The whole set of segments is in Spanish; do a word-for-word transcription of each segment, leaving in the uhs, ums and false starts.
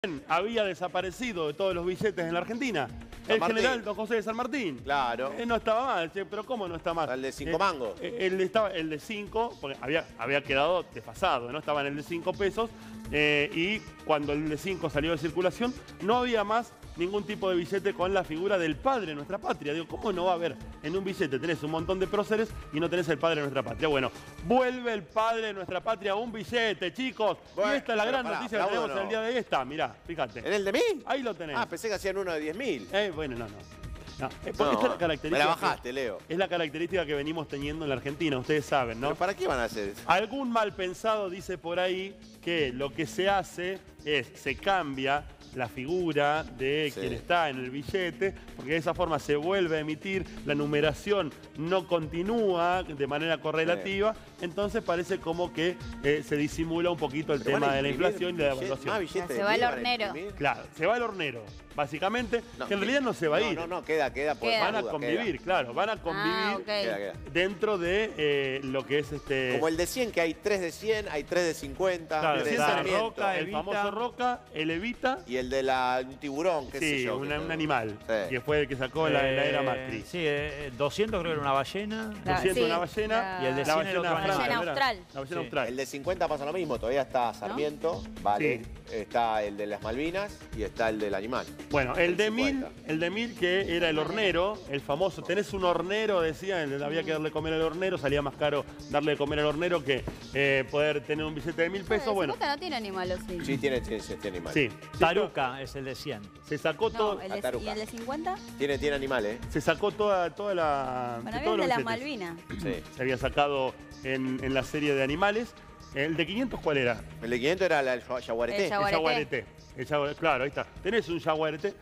había desaparecido de todos los billetes en la Argentina. San el Martín. General Don José de San Martín. Claro. Eh, no estaba mal, che, pero ¿cómo no está mal? El de cinco Eh, mangos. eh, el, estaba, el de cinco, porque había, había quedado desfasado, ¿no? Estaba en el de cinco pesos eh, y cuando el de cinco salió de circulación no había más ningún tipo de billete con la figura del padre de nuestra patria. Digo, ¿cómo no va a haber? En un billete tenés un montón de próceres y no tenés el padre de nuestra patria. Bueno, vuelve el padre de nuestra patria a un billete, chicos. Bueno, y esta es la pero gran pará, noticia que aplaudo, tenemos no. el día de hoy. Está, mirá, fíjate. ¿En el de mí? Ahí lo tenés. Ah, pensé que hacían uno de diez mil. Eh, bueno, no, no. No, eh, porque No, esta es la me característica. la bajaste, que- Leo. Es la característica que venimos teniendo en la Argentina, ustedes saben, ¿no? ¿Pero para qué van a hacer eso? Algún mal pensado dice por ahí que lo que se hace es, se cambia la figura de Sí. quien está en el billete, porque de esa forma se vuelve a emitir, la numeración no continúa de manera correlativa, entonces parece como que eh, se disimula un poquito el Pero van tema a de la imprimir inflación y de la billetes- evaluación. más billetes Se de va mil el van a hornero. imprimir. Claro, se va el hornero, básicamente, No, que en que- realidad no se va a no, ir. No, no, queda, queda. por Queda. Van a duda, convivir, queda. claro, van a convivir Ah, ok. Queda, queda. dentro de eh, lo que es este... Como el de cien, que hay tres de cien, hay tres de cincuenta, Claro, tres de está Sarmiento. Roca, el Evita. famoso Roca, el Evita, Y el de la un tiburón, qué sé sí, yo. una- que- un animal, Sí. que fue el que sacó la, la era Eh, Macri. Sí, eh, doscientos creo que era una ballena. La- doscientos sí, una ballena la- Y el de la cien ballena era otro franca, animal. Ballena ¿verdad? austral. La ballena Sí. austral. El de cincuenta pasa lo mismo, todavía está Sarmiento, vale. Sí. Está el de las Malvinas y está el del animal. Bueno, el de mil, cincuenta. el de mil que era el hornero, el famoso, tenés un hornero, decía, el- había que darle de comer al hornero, salía más caro darle de comer al hornero que eh, poder tener un billete de mil pesos. No, Bueno, no tiene animal, ¿o sí? Sí, tiene, tiene, tiene animal. sí, Taruca es el de cien. se sacó No, todo, el de, Ataruca. ¿y el de cincuenta? Tiene, tiene animal, ¿eh? se sacó toda, toda la. Bueno, había todos el de los las billetes. Malvinas. Sí. Se había sacado en, en la serie de animales. ¿El de quinientos cuál era? El de quinientos era la- el yaguareté. El yaguareté. El yaguareté. El yaguareté. Claro, ahí está. Tenés un yaguareté.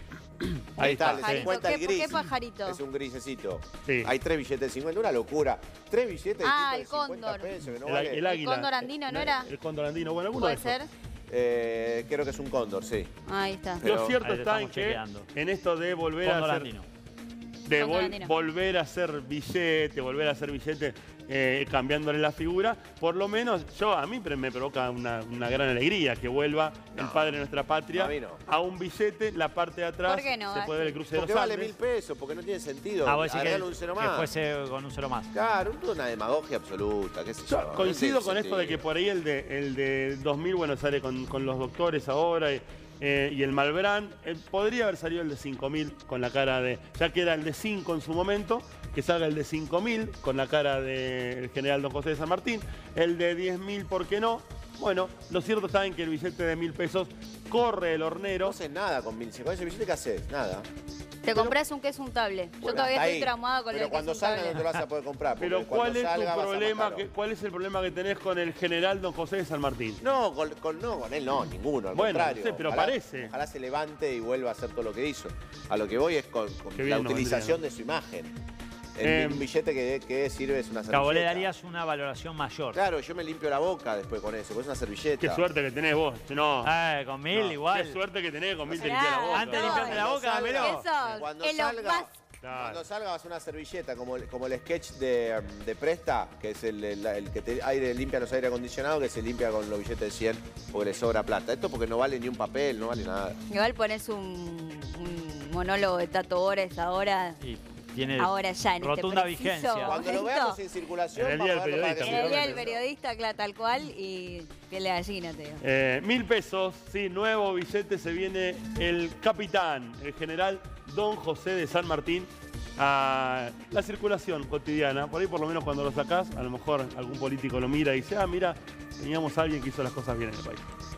Ahí está, el de sí. Pajarito, cincuenta el ¿qué- gris. qué pajarito? Es un grisecito. Sí. Hay tres billetes de cincuenta, una locura. Tres billetes Ah, distintos de el cincuenta cóndor. pesos, que no El, vale. el águila. cóndor andino, ¿no era? El cóndor andino. Bueno, alguno ¿Puede de esos. ser? Eh, creo que es un cóndor, sí. Ahí está. Pero- Lo cierto Ahí lo está en estamos que chequeando. en esto de volver a Cóndor hacer, andino. de Cóndor vol- andino. volver a hacer billete, volver a hacer billete eh, cambiándole la figura, por lo menos yo a mí me provoca una, una gran alegría que vuelva el No. padre de nuestra patria A mí no. a un billete, la parte de atrás ¿Por qué no? se puede ver el cruce de Porque los vale Andes. mil pesos, porque no tiene sentido. Ah, vos decís que, Agregale un cero que más. fuese con un cero más. Claro, una demagogia absoluta, qué sé yo. Yo no coincido tiene con esto de que sentido. por ahí el de, el de dos mil, bueno, sale con, con los doctores ahora y, eh, y el Malbrán. Eh, podría haber salido el de cinco mil con la cara de, ya que era el de cinco en su momento, que salga el de cinco mil con la cara del general Don José de San Martín. El de diez mil, ¿por qué no? Bueno, lo cierto está en que el billete de mil pesos corre el No hornero. haces nada con mil. Con ese billete, ¿qué haces? Nada. Te compras un queso untable. Yo Bueno, todavía hasta estoy ahí. traumada con Pero el cuando queso salga no te untable. lo vas a poder comprar. porque Pero cuando ¿cuál es salga tu va a ser más problema? caro. que- ¿Cuál es el problema que tenés con el general Don José de San Martín? No, con, con- no, con él no, ninguno, al Bueno, contrario. no sé, pero Ojalá- parece. Ojalá se levante y vuelva a hacer todo lo que hizo. A lo que voy es con, con Qué la bien nos utilización vendría. de su imagen. El, Eh, un billete que, que sirve es una servilleta. Cabo, le darías una valoración mayor. Claro, yo me limpio la boca después con eso, porque es una servilleta. Qué suerte que tenés vos. No. Eh, con mil No, igual. Qué suerte que tenés con mil te Pará, limpias la boca. Antes de no, limpiarme la Cuando boca, salga- dámelo. Eso, Cuando Elon salga, Musk. Claro. cuando salga va a ser una servilleta, como, el- como el sketch de, de Presta, que es el, el- el que te aire, limpia los aire acondicionados, que se limpia con los billetes de cien porque le sobra plata. Esto porque no vale ni un papel, no vale nada. Igual pones un, un monólogo de Tato Bores ahora, Y tiene ahora ya, en rotunda este preciso vigencia. Cuando lo momento. veamos en circulación, En el día vamos a del verlo para que periodista, se El día lo del vean. periodista, claro, tal cual, y piel de gallina, te digo. Eh, mil pesos, sí, nuevo billete, se viene el capitán, el general Don José de San Martín, a la circulación cotidiana. Por ahí por lo menos cuando lo sacás, a lo mejor algún político lo mira y dice, ah, mira, teníamos a alguien que hizo las cosas bien en el país.